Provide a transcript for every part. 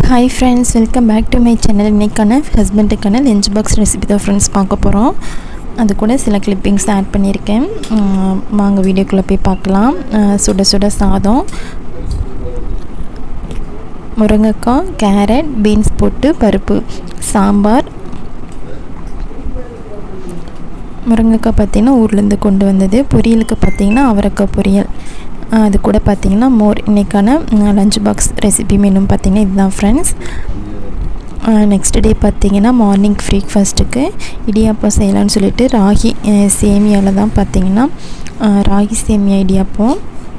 Hi friends, welcome back to my channel. இன்னைக்கான ஹஸ்பண்டுக்கான lunch box recipe தான் friends பார்க்க போகிறோம். அது கூட சில கிளிப்பிங்ஸ் ஆட் பண்ணியிருக்கேன். வாங்க வீடியோக்குள்ளே போய் பார்க்கலாம். சுட சுட சாதம், முருங்கைக்காய், கேரட், பீன்ஸ் போட்டு பருப்பு சாம்பார். முருங்கைக்காய் பார்த்திங்கன்னா ஊர்லேருந்து கொண்டு வந்தது. பொரியலுக்கு பார்த்திங்கன்னா அவரைக்காய் பொரியல். அது கூட பார்த்திங்கன்னா மோர். இன்றைக்கான லஞ்ச் பாக்ஸ் ரெசிபி மெனு பார்த்திங்கன்னா இதுதான் ஃப்ரெண்ட்ஸ். நெக்ஸ்ட் டே பார்த்திங்கன்னா மார்னிங் பிரேக்ஃபாஸ்ட்டுக்கு இடியாப்பம் செய்யலான்னு சொல்லிட்டு ராகி சேமியாவில் தான் பார்த்திங்கன்னா ராகி சேமியா இடியாப்பம்.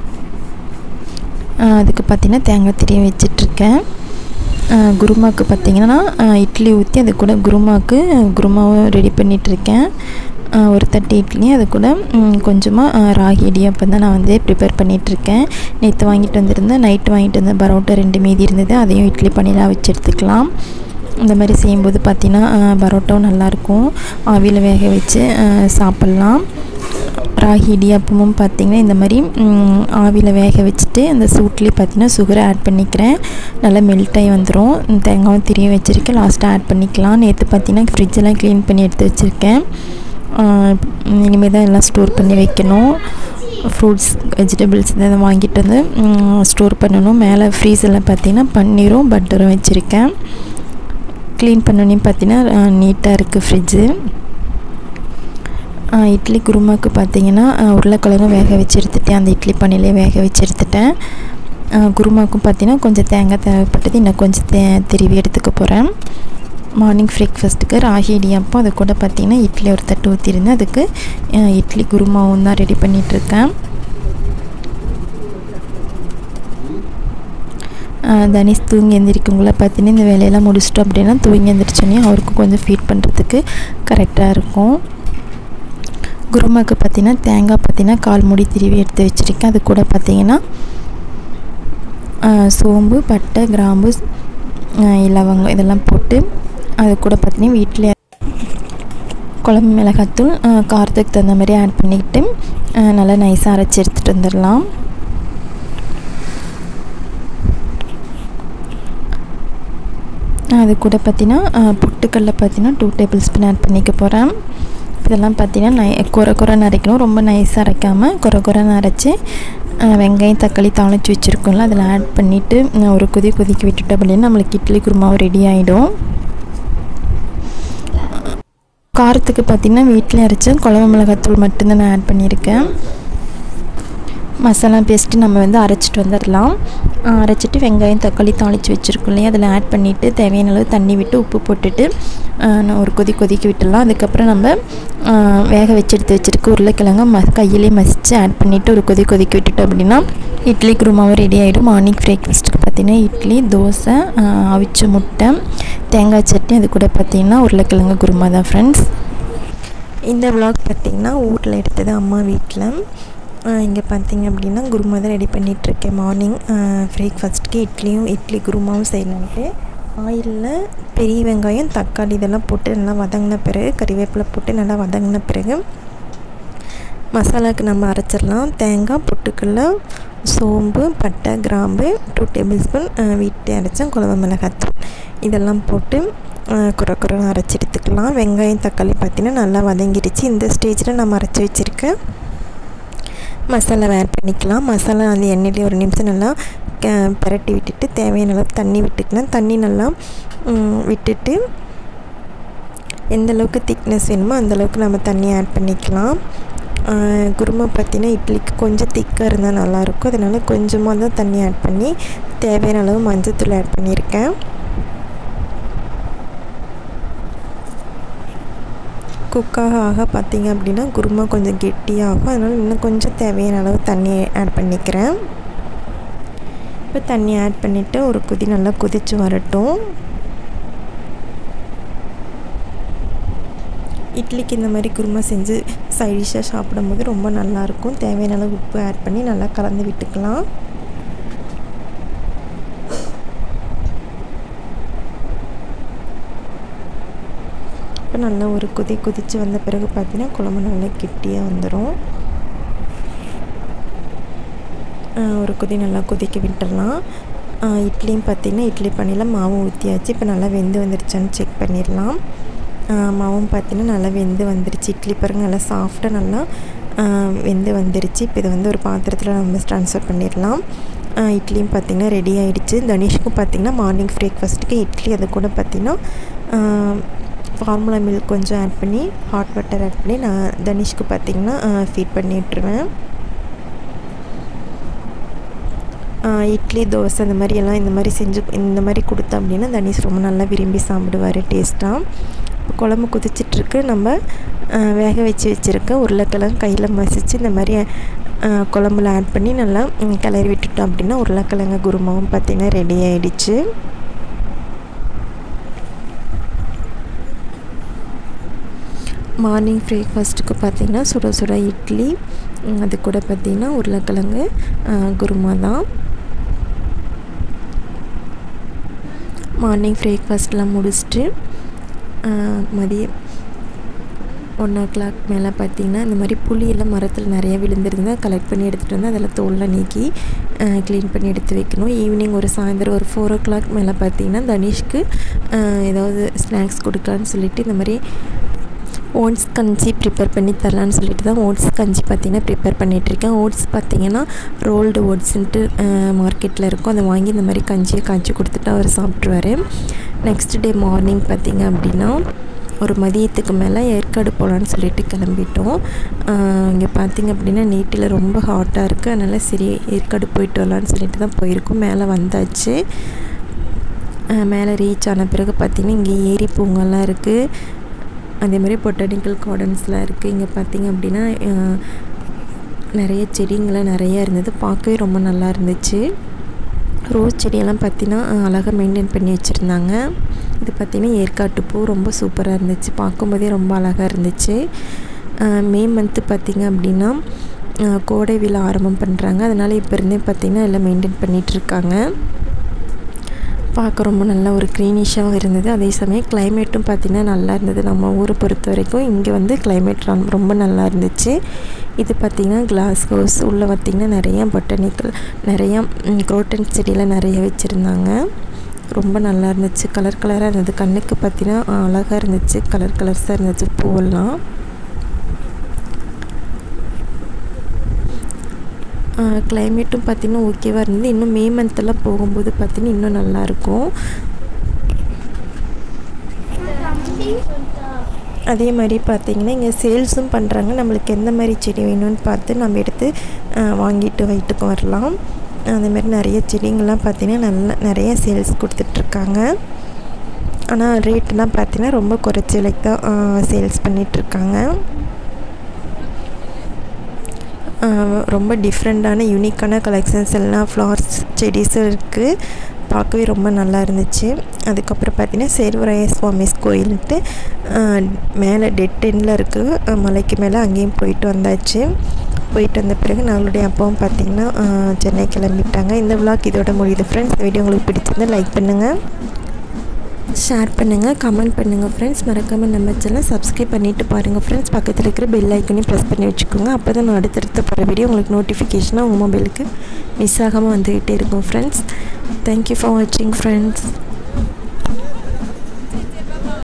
அதுக்கு பார்த்திங்கன்னா தேங்காய் திரியை வச்சிட்ருக்கேன். குருமாவுக்கு பார்த்திங்கன்னா இட்லி ஊற்றி அது கூட குருமாவும் ரெடி பண்ணிகிட்ருக்கேன். ஒரு தட்டு இட்லி, அது கூட கொஞ்சமாக ராகி இடியாப்பம் தான் நான் வந்து ப்ரிப்பேர் பண்ணிகிட்ருக்கேன். நேற்று வாங்கிட்டு வந்திருந்தேன், நைட்டு வாங்கிட்டு வந்த பரோட்டா 2 மீதி இருந்தது, அதையும் இட்லி பண்ணிலாம் வச்சு எடுத்துக்கலாம். இந்த மாதிரி செய்யும்போது பார்த்திங்கன்னா பரோட்டாவும் நல்லாயிருக்கும். ஆவியில் வேக வச்சு சாப்பிட்லாம். ராகி இடியாப்பமும் பார்த்திங்கன்னா இந்த மாதிரி ஆவியில் வேக வச்சுட்டு அந்த சூட்லேயே பார்த்திங்கன்னா சுகரை ஆட் பண்ணிக்கிறேன். நல்லா மெல்ட் ஆகி வந்துடும். தேங்காயும் திரியும் வச்சுருக்கேன், லாஸ்ட்டாக ஆட் பண்ணிக்கலாம். நேற்று பார்த்திங்கன்னா ஃப்ரிட்ஜெல்லாம் க்ளீன் பண்ணி எடுத்து வச்சுருக்கேன். இனிமேல் தான் எல்லாம் ஸ்டோர் பண்ணி வைக்கணும். ஃப்ரூட்ஸ், வெஜிடபிள்ஸ் இதெல்லாம் வாங்கிட்டு வந்து ஸ்டோர் பண்ணணும். மேலே ஃப்ரீசரில் பார்த்திங்கன்னா பன்னீரும் பட்டரும் வச்சுருக்கேன். க்ளீன் பண்ணோன்னே பார்த்திங்கன்னா நீட்டாக இருக்குது ஃப்ரிட்ஜு. இட்லி குருமாவுக்கு பார்த்திங்கன்னா உருளைக்கிழங்கும் வேக வச்சு எடுத்துட்டேன். அந்த இட்லி பண்ணிலே வேக வச்சு எடுத்துட்டேன். குருமாவுக்கும் பார்த்திங்கன்னா கொஞ்சம் தேங்காய் தேவைப்பட்டது, இன்னும் கொஞ்சம் திருவி எடுத்துக்க போகிறேன். மார்னிங் பிரேக்ஃபாஸ்ட்டுக்கு ராகி இடியாப்பம், அது கூட பார்த்திங்கன்னா இட்லி ஒரு தட்டு ஊற்றிருந்தேன். அதுக்கு இட்லி குருமாவும் தான் ரெடி பண்ணிகிட்ருக்கேன். தனிஷ் தூங்கி எழுந்திரிக்குங்கள பார்த்திங்கன்னா இந்த வேலையெல்லாம் முடிச்சிட்டோம் அப்படின்னா தூங்கி எழுந்திரிச்சோன்னே அவருக்கு கொஞ்சம் ஃபீட் பண்ணுறதுக்கு கரெக்டாக இருக்கும். குருமாவுக்கு பார்த்திங்கன்னா தேங்காய் பார்த்திங்கன்னா 1/4 மூடி திருவி எடுத்து வச்சுருக்கேன். அது கூட பார்த்திங்கன்னா சோம்பு, பட்டை, கிராம்பு, லவங்கம் இதெல்லாம் போட்டு, அது கூட பார்த்திங்கன்னா வீட்டில் குழம்பு மிளகாத்தூள் காரத்துக்கு தகுந்த மாதிரி ஆட் பண்ணிக்கிட்டு நல்லா நைஸாக அரைச்சி எடுத்துகிட்டு வந்துடலாம். அது கூட பார்த்திங்கன்னா பொட்டுக்கடலை பார்த்திங்கன்னா 2 டேபிள் ஸ்பூன் ஆட் பண்ணிக்க போகிறேன். இதெல்லாம் பார்த்திங்கன்னா குறை அரைக்கணும், ரொம்ப நைஸாக அரைக்காமல் குறைன்னு அரைச்சி வெங்காயம் தக்காளி தாளித்து வச்சுருக்கோம்ல அதில் ஆட் பண்ணிவிட்டு ஒரு கொதிக்க விட்டுட்டோம் அப்படின்னா நம்மளுக்கு இட்லி குருமாவும் ரெடி ஆகிடும். காரத்துக்கு பார்த்திங்கன்னா வீட்டில் அரைச்ச குழம்பு மிளகாத்தூள் மட்டும்தான் நான் ஆட் பண்ணியிருக்கேன். மசாலா பேஸ்ட்டு நம்ம வந்து அரைச்சிட்டு வந்துடலாம். அரைச்சிட்டு வெங்காயம் தக்காளி தாளித்து வச்சுருக்கோம் இல்லையா, அதில் ஆட் பண்ணிவிட்டு தேவையான அளவு தண்ணி விட்டு உப்பு போட்டுட்டு ஒரு கொதிக்க விட்டுடலாம். அதுக்கப்புறம் நம்ம வேக வச்சு எடுத்து வச்சுருக்க உருளைக்கிழங்க கையிலே மசித்து ஆட் பண்ணிவிட்டு ஒரு கொதிக்க விட்டுட்டோம் அப்படின்னா இட்லி குருமாவும் ரெடி ஆகிடும். மார்னிங் பிரேக்ஃபாஸ்ட்டுக்கு பார்த்திங்கன்னா இட்லி, தோசை, அவிச்ச முட்டை, தேங்காய் சட்னி, அது கூட பார்த்திங்கன்னா உருளைக்கிழங்கு குருமா தான் ஃப்ரெண்ட்ஸ். இந்த விலாக் பார்த்திங்கன்னா ஊரில் எடுத்தது, அம்மா வீட்டில். இங்கே பார்த்திங்க அப்படின்னா குருமா தான் ரெடி பண்ணிகிட்ருக்கேன். மார்னிங் பிரேக்ஃபாஸ்ட்டுக்கு இட்லி குருமாவும் செய்யலான்ட்டு ஆயிலில் பெரிய வெங்காயம் தக்காளி இதெல்லாம் போட்டு நல்லா வதங்கின பிறகு கறிவேப்பிலை போட்டு நல்லா வதங்கின பிறகு மசாலாவுக்கு நம்ம அரைச்சிடலாம். தேங்காய், பொட்டுக்கடலை, சோம்பு, பட்டை, கிராம்பு, 2 டேபிள் ஸ்பூன் வீட்டில் அரைச்ச குழம்பு மிளகாத்தூள் இதெல்லாம் போட்டு குறை அரைச்சி எடுத்துக்கலாம். வெங்காயம் தக்காளி பார்த்திங்கன்னா நல்லா வதங்கிடுச்சு. இந்த ஸ்டேஜில் நம்ம அரைச்சி வச்சுருக்க மசாலாவை ஆட் பண்ணிக்கலாம். மசாலா அந்த எண்ணெயிலே ஒரு நிமிஷம் நல்லா பரட்டி விட்டுட்டு தேவையான அளவு தண்ணி விட்டுக்கலாம். தண்ணி நல்லா விட்டுட்டு எந்தளவுக்கு திக்னஸ் வேணுமோ அந்தளவுக்கு நம்ம தண்ணி ஆட் பண்ணிக்கலாம். குருமா பார்த்திங்கன்னா இட்லிக்கு கொஞ்சம் திக்காக இருந்தால் நல்லாயிருக்கும். அதனால் கொஞ்சமாக தான் தண்ணி ஆட் பண்ணி தேவையான அளவு மஞ்சத்தூள் ஆட் பண்ணியிருக்கேன். குக்காக பார்த்திங்க அப்படின்னா குருமா கொஞ்சம் கெட்டியாகும். அதனால் இன்னும் கொஞ்சம் தேவையான அளவு தண்ணி ஆட் பண்ணிக்கிறேன். இப்போ தண்ணி ஆட் பண்ணிவிட்டு ஒரு கொதி நல்லா கொதித்து வரட்டும். இட்லிக்கு இந்த மாதிரி குருமா செஞ்சு சைடிஷாக சாப்பிடும்போது ரொம்ப நல்லாயிருக்கும். தேவையான அளவு உப்பு ஆட் பண்ணி நல்லா கலந்து விட்டுக்கலாம். இப்போ நல்லா ஒரு கொதித்து வந்த பிறகு பார்த்திங்கன்னா குழம்பு நல்லா கெட்டியாக வந்துடும். ஒரு கொதி நல்லா கொதிக்க விட்டுடலாம். இட்லியும் பார்த்திங்கன்னா இட்லி பானையில் மாவு ஊற்றியாச்சு. இப்போ நல்லா வெந்து வந்துருச்சான்னு செக் பண்ணிடலாம். மாவும் பார்த்திங்கன்னா நல்லா வெந்து வந்துருச்சு. இட்லி பாருங்கள் நல்லா சாஃப்டாக நல்லா வெந்து வந்துருச்சு. இப்போ இதை வந்து ஒரு பாத்திரத்தில் நம்ம ட்ரான்ஸ்ஃபர் பண்ணிடலாம். இட்லியும் பார்த்திங்கன்னா ரெடி ஆகிடுச்சு. தனிஷ்க்கும் பார்த்திங்கன்னா மார்னிங் பிரேக்ஃபாஸ்ட்டுக்கு இட்லி, அது கூட பார்த்திங்கன்னா ஃபார்முலா மில்க் கொஞ்சம் ஆட் பண்ணி ஹாட் வாட்டர் ஆட் பண்ணி நான் தனிஷ்க்கு பார்த்திங்கன்னா ஃபீட் பண்ணி விட்டுருவேன். இட்லி, தோசை அந்த மாதிரி எல்லாம் இந்த மாதிரி செஞ்சு இந்த மாதிரி கொடுத்தா அப்படின்னா தனிஷ் ரொம்ப நல்லா விரும்பி சாப்பிடுவார் டேஸ்ட்டாக. குழம்பு கொதிச்சிட்ருக்கு. நம்ம வேக வச்சுருக்க உருளைக்கிழங்கு கையில் மசித்து இந்த மாதிரி குழம்புல ஆட் பண்ணி நல்லா கிளறி விட்டுட்டோம் அப்படின்னா உருளைக்கிழங்கு குருமாவும் பார்த்திங்கன்னா ரெடி ஆகிடுச்சு. மார்னிங் பிரேக்ஃபாஸ்ட்டுக்கு பார்த்திங்கன்னா சுட சுட இட்லி, அது கூட பார்த்திங்கன்னா உருளைக்கிழங்கு குருமா தான். மார்னிங் பிரேக்ஃபாஸ்ட்லாம் முடிச்சுட்டு மதியம் 1 o'clock மேலே பார்த்திங்கன்னா இந்த மாதிரி புளியெல்லாம் மரத்தில் நிறைய விழுந்துருந்தால் கலெக்ட் பண்ணி எடுத்துகிட்டு வந்து அதில் தோல்லாம் நீக்கி க்ளீன் பண்ணி எடுத்து வைக்கணும். ஈவினிங் ஒரு சாயந்தரம் ஒரு 4 o'clock மேலே பார்த்திங்கன்னா தனிஷ்க்கு ஏதாவது ஸ்நாக்ஸ் கொடுக்கலான்னு சொல்லிவிட்டு இந்த மாதிரி ஓட்ஸ் கஞ்சி ப்ரிப்பேர் பண்ணி தரலான்னு சொல்லிட்டு தான் ஓட்ஸ் கஞ்சி பார்த்திங்கன்னா ப்ரிப்பேர் பண்ணிகிட்ருக்கேன். ஓட்ஸ் பார்த்திங்கன்னா ரோல்டு ஓட்ஸுன்ட்டு மார்க்கெட்டில் இருக்கும். அதை வாங்கி இந்த மாதிரி கஞ்சியை காய்ச்சி கொடுத்துட்டு அவர் சாப்பிட்ருவார். நெக்ஸ்ட் டே மார்னிங் பார்த்திங்க அப்படின்னா ஒரு மதியத்துக்கு மேலே ஏற்காடு போகலான்னு சொல்லிட்டு கிளம்பிட்டோம். இங்கே பார்த்திங்க அப்படின்னா நீட்டில் ரொம்ப ஹாட்டாக இருக்குது. அதனால் சரி ஏற்காடு போயிட்டு வரலான்னு சொல்லிட்டு தான் போயிருக்கோம். மேலே வந்தாச்சு. மேலே ரீச் ஆன பிறகு பார்த்திங்கன்னா இங்கே ஏரி பூங்கெல்லாம் இருக்குது. அதே மாதிரி பொட்டானிக்கல் கார்டன்ஸ்லாம் இருக்குது. இங்கே பார்த்திங்க அப்படின்னா நிறைய செடிங்களாம் நிறையா இருந்தது. பார்க்கவே ரொம்ப நல்லா இருந்துச்சு. ரோஸ் செடியெல்லாம் பார்த்திங்கன்னா அழகாக மெயின்டைன் பண்ணி வச்சுருந்தாங்க. இது பார்த்திங்கன்னா ஏற்காட்டு பூ ரொம்ப சூப்பராக இருந்துச்சு. பார்க்கும்போதே ரொம்ப அழகாக இருந்துச்சு. மே மந்த்து பார்த்திங்க அப்படின்னா கோடை விழா ஆரம்பம் பண்ணுறாங்க. அதனால் இப்போ இருந்தே பார்த்திங்கன்னா எல்லாம் மெயின்டைன் பண்ணிகிட்ருக்காங்க. பார்க்க ரொம்ப நல்லா ஒரு க்ரீனிஷாகவும் இருந்தது. அதே சமயம் கிளைமேட்டும் பார்த்திங்கன்னா நல்லா இருந்தது. நம்ம ஊரை பொறுத்த வரைக்கும் இங்கே வந்து கிளைமேட் ரொம்ப நல்லா இருந்துச்சு. இது பார்த்திங்கன்னா கிளாஸ் ஹவுஸ். உள்ளே பார்த்திங்கன்னா நிறையா பொட்டானிக்கல் நிறையா குரோட்டன் செடியெலாம் நிறைய வச்சுருந்தாங்க. ரொம்ப நல்லா இருந்துச்சு. கலர் கலராக இருந்தது. கண்ணுக்கு பார்த்திங்கன்னா அழகாக இருந்துச்சு. கலர் கலர்ஸாக இருந்துச்சு பூவெல்லாம். கிளைமேட்டும் பார்த்திங்கன்னா ஓகேவாக இருந்தது. இன்னும் மே மந்த்தெல்லாம் போகும்போது பார்த்திங்கன்னா இன்னும் நல்லாயிருக்கும். அதே மாதிரி பார்த்திங்கன்னா இங்கே சேல்ஸும் பண்ணுறாங்க. நம்மளுக்கு எந்த மாதிரி செடி வேணும்னு பார்த்து நம்ம எடுத்து வாங்கிட்டு வீட்டுக்கு வரலாம். அதேமாதிரி நிறைய செடிங்கள்லாம் பார்த்திங்கன்னா நிறைய சேல்ஸ் கொடுத்துட்ருக்காங்க. ஆனால் ரேட்டெலாம் பார்த்திங்கன்னா ரொம்ப குறைச்ச விலைக்கு தான் சேல்ஸ் பண்ணிகிட்ருக்காங்க. ரொம்ப டிஃப்ரெண்ட்டான யூனிக்கான கலெக்ஷன்ஸ் எல்லாம் ஃப்ளவர்ஸ் செடிஸும் இருக்குது. பார்க்கவே ரொம்ப நல்லா இருந்துச்சு. அதுக்கப்புறம் பார்த்திங்கன்னா சேர்வராய சுவாமிஸ் கோயில்ன்ட்டு மேலே டெட் எண்டில் இருக்குது மலைக்கு மேலே. அங்கேயும் போயிட்டு வந்தாச்சு. போயிட்டு வந்த பிறகு நம்மளுடைய அப்பாவும் பார்த்திங்கன்னா சென்னை கிளம்பிட்டாங்க. இந்த விளாக் இதோட முடியுது ஃப்ரெண்ட்ஸ். இந்த வீடியோ உங்களுக்கு பிடிச்சிருந்தால் லைக் பண்ணுங்கள், ஷேர் பண்ணுங்கள், கமெண்ட் பண்ணுங்கள் ஃப்ரெண்ட்ஸ். மறக்காமல் நம்ம சேனலை சப்ஸ்கிரைப் பண்ணிவிட்டு பாருங்கள் ஃப்ரெண்ட்ஸ். பக்கத்தில் இருக்கிற பெல் ஐக்கனையும் ப்ரெஸ் பண்ணி வச்சுக்கோங்க. அப்போ தான் நான் அடுத்தடுத்த போகிற வீடியோ உங்களுக்கு நோட்டிஃபிகேஷனாக உங்கள் மொபைலுக்கு மிஸ் ஆகாமல் வந்துக்கிட்டே இருக்கும் ஃப்ரெண்ட்ஸ். தேங்க்யூ ஃபார் வாட்சிங் ஃப்ரெண்ட்ஸ்.